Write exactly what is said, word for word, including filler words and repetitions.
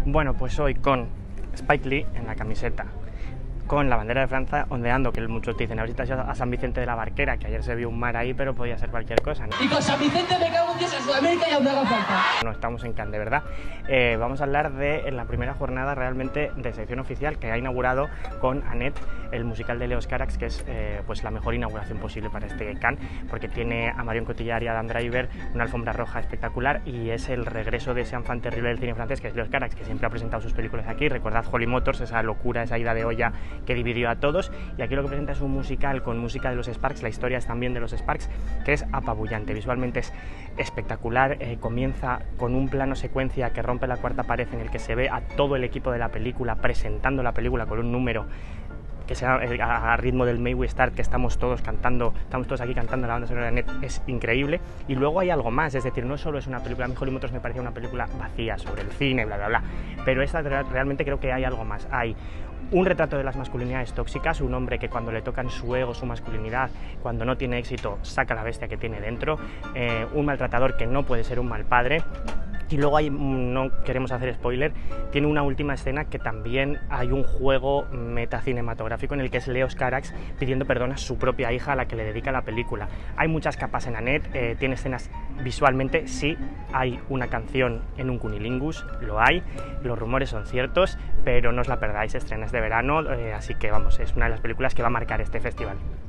Bueno, pues hoy con Spike Lee en la camiseta, con la bandera de Francia ondeando, que muchos dicen, a ver si te has ido a San Vicente de la Barquera, que ayer se vio un mar ahí, pero podía ser cualquier cosa, ¿no? Y con San Vicente me cago en Dios en Sudamérica y aún me haga falta. No estamos en Cannes, de verdad. Eh, vamos a hablar de en la primera jornada realmente de sección oficial que ha inaugurado con Annette, el musical de Leos Carax, que es eh, pues la mejor inauguración posible para este Cannes, porque tiene a Marion Cotillard y a Dan Driver, una alfombra roja espectacular, y es el regreso de ese enfant terrible del cine francés, que es Leos Carax, que siempre ha presentado sus películas aquí. Recordad Holly Motors, esa locura, esa ida de olla que dividió a todos, y aquí lo que presenta es un musical con música de los Sparks. La historia es también de los Sparks, que es apabullante, visualmente es espectacular. Eh, comienza con un plano secuencia que rompe la cuarta pared, en el que se ve a todo el equipo de la película presentando la película con un número que sea a ritmo del May We Start, que estamos todos cantando, estamos todos aquí cantando la banda sonora de Annette, es increíble. Y luego hay algo más, es decir, no solo es una película, a mí Holly Motors me parecía una película vacía sobre el cine, bla bla bla, pero esta realmente creo que hay algo más. Hay un retrato de las masculinidades tóxicas, un hombre que cuando le tocan su ego, su masculinidad, cuando no tiene éxito, saca la bestia que tiene dentro, eh, un maltratador que no puede ser un mal padre. Y luego hay, no queremos hacer spoiler, tiene una última escena que también hay un juego metacinematográfico en el que es Leos Carax pidiendo perdón a su propia hija, a la que le dedica la película. Hay muchas capas en Annette, eh, tiene escenas visualmente, sí, hay una canción en un cunilingus, lo hay, los rumores son ciertos, pero no os la perdáis, estrena de verano, eh, así que vamos, es una de las películas que va a marcar este festival.